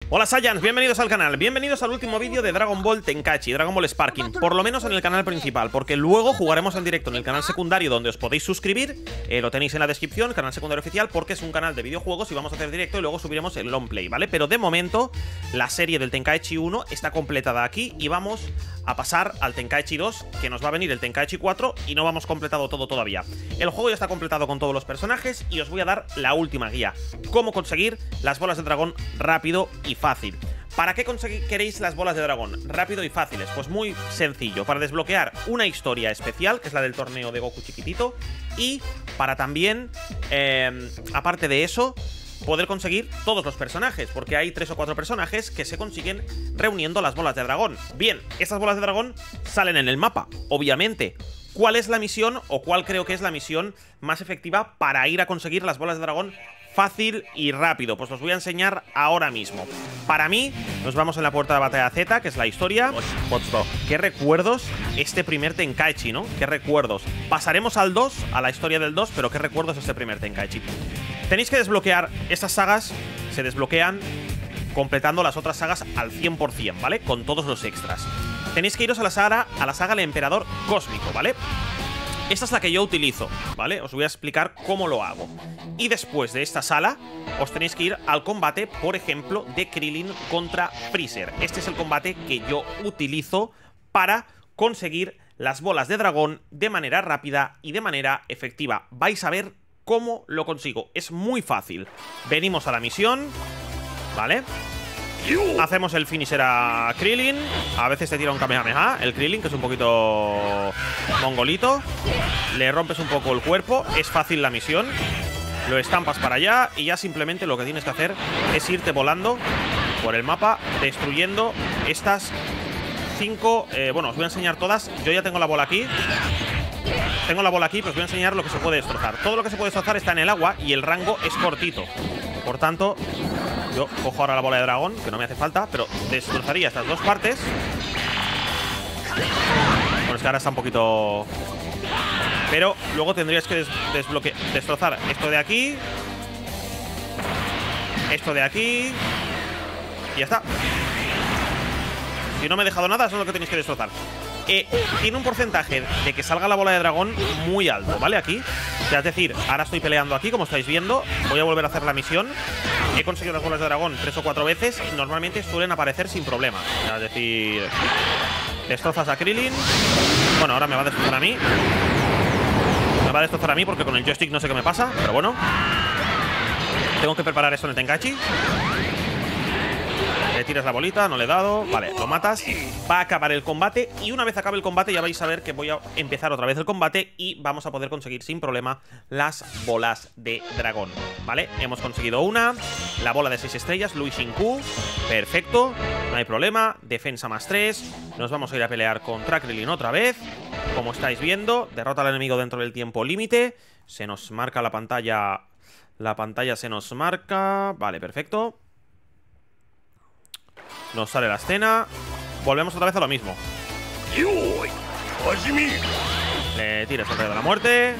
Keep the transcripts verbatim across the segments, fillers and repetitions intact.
Hola Saiyans, bienvenidos al canal, bienvenidos al último vídeo de Dragon Ball Tenkaichi, Dragon Ball Sparking, por lo menos en el canal principal, porque luego jugaremos en directo en el canal secundario donde os podéis suscribir, eh, lo tenéis en la descripción, canal secundario oficial, porque es un canal de videojuegos y vamos a hacer directo y luego subiremos el long play, ¿vale? Pero de momento la serie del Tenkaichi uno está completada aquí y vamos a pasar al Tenkaichi dos, que nos va a venir el Tenkaichi cuatro y no vamos completado todo todavía. El juego ya está completado con todos los personajes y os voy a dar la última guía, cómo conseguir las bolas de dragón rápido y fácil. ¿Para qué queréis las bolas de dragón rápido y fáciles? Pues muy sencillo, para desbloquear una historia especial, que es la del torneo de Goku chiquitito, y para también, eh, aparte de eso, poder conseguir todos los personajes, porque hay tres o cuatro personajes que se consiguen reuniendo las bolas de dragón. Bien, estas bolas de dragón salen en el mapa, obviamente. ¿Cuál es la misión o cuál creo que es la misión más efectiva para ir a conseguir las bolas de dragón fácil y rápido? Pues os voy a enseñar ahora mismo. Para mí, nos vamos en la puerta de batalla Z, que es la historia. Qué recuerdos este primer Tenkaichi, ¿no? Qué recuerdos. Pasaremos al dos, a la historia del dos, pero qué recuerdos este primer Tenkaichi. Tenéis que desbloquear estas sagas, se desbloquean completando las otras sagas al cien por cien, ¿vale? Con todos los extras. Tenéis que iros a la saga, a la saga del Emperador Cósmico, ¿vale? Esta es la que yo utilizo, ¿vale? Os voy a explicar cómo lo hago. Y después de esta sala, os tenéis que ir al combate, por ejemplo, de Krillin contra Freezer. Este es el combate que yo utilizo para conseguir las bolas de dragón de manera rápida y de manera efectiva. Vais a ver cómo lo consigo. Es muy fácil. Venimos a la misión, ¿vale? Hacemos el finisher a Krillin. A veces te tira un Kamehameha, el Krillin, que es un poquito mongolito. Le rompes un poco el cuerpo. Es fácil la misión. Lo estampas para allá y ya simplemente lo que tienes que hacer es irte volando por el mapa, destruyendo estas cinco... Eh, bueno, os voy a enseñar todas. Yo ya tengo la bola aquí. Tengo la bola aquí, pero os voy a enseñar lo que se puede destrozar. Todo lo que se puede destrozar está en el agua y el rango es cortito. Por tanto, yo cojo ahora la bola de dragón, que no me hace falta, pero destrozaría estas dos partes. Bueno, es que ahora está un poquito... Pero luego tendrías que des desbloquear, destrozar esto de aquí, esto de aquí, y ya está. Si no me he dejado nada, eso es lo que tenéis que destrozar. Eh, tiene un porcentaje de que salga la bola de dragón muy alto, ¿vale? Aquí, o sea, es decir, ahora estoy peleando aquí, como estáis viendo. Voy a volver a hacer la misión. He conseguido las bolas de dragón tres o cuatro veces y normalmente suelen aparecer sin problema, o sea, es decir, destrozas a Krillin. Bueno, ahora me va a destrozar a mí. Me va a destrozar a mí porque con el joystick no sé qué me pasa, pero bueno. Tengo que preparar esto en el Tenkaichi. Le tiras la bolita, no le he dado. Vale, lo matas. Va a acabar el combate y una vez acabe el combate ya vais a ver que voy a empezar otra vez el combate y vamos a poder conseguir sin problema las bolas de dragón, ¿vale? Hemos conseguido una, la bola de seis estrellas, Lui Shinku. Perfecto, no hay problema. Defensa más tres. Nos vamos a ir a pelear contra Krillin otra vez. Como estáis viendo, derrota al enemigo dentro del tiempo límite. Se nos marca la pantalla. La pantalla se nos marca. Vale, perfecto. Nos sale la escena. Volvemos otra vez a lo mismo. Le tiras el rayo de la muerte.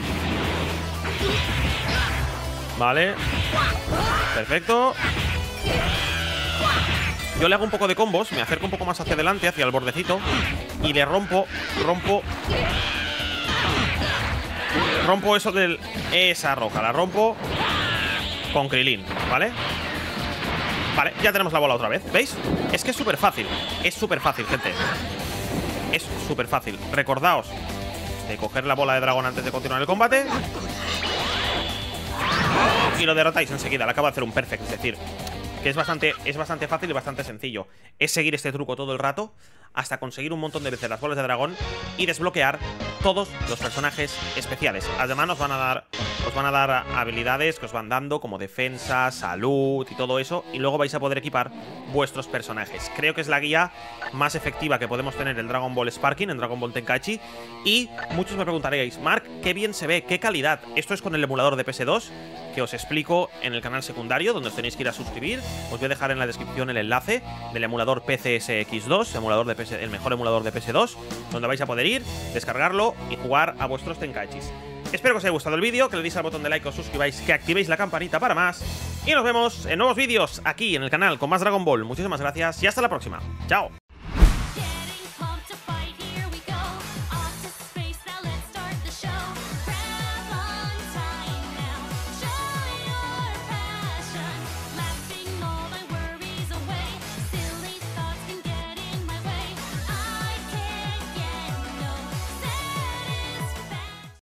Vale. Perfecto. Yo le hago un poco de combos. Me acerco un poco más hacia adelante, hacia el bordecito. Y le rompo, rompo Rompo eso del... Esa roca, la rompo con Krillin, ¿vale? Vale, ya tenemos la bola otra vez, ¿veis? Es que es súper fácil, es súper fácil, gente. Es súper fácil. Recordaos de coger la bola de dragón antes de continuar el combate y lo derrotáis enseguida. Le acabo de hacer un perfect, es decir, que es bastante, es bastante fácil y bastante sencillo. Es seguir este truco todo el rato hasta conseguir un montón de veces las bolas de dragón y desbloquear todos los personajes especiales. Además nos van a dar, os van a dar habilidades que os van dando como defensa, salud y todo eso, y luego vais a poder equipar vuestros personajes. Creo que es la guía más efectiva que podemos tener en Dragon Ball Sparking, en Dragon Ball Tenkaichi. Y muchos me preguntaréis, Mark, qué bien se ve, qué calidad. Esto es con el emulador de P S dos, que os explico en el canal secundario, donde os tenéis que ir a suscribir. Os voy a dejar en la descripción el enlace del emulador P C S X dos, emulador de P S, el mejor emulador de P S dos, donde vais a poder ir, descargarlo y jugar a vuestros Tenkaichis. Espero que os haya gustado el vídeo, que le deis al botón de like, os suscribáis, que activéis la campanita para más. Y nos vemos en nuevos vídeos aquí en el canal con más Dragon Ball. Muchísimas gracias y hasta la próxima. Chao.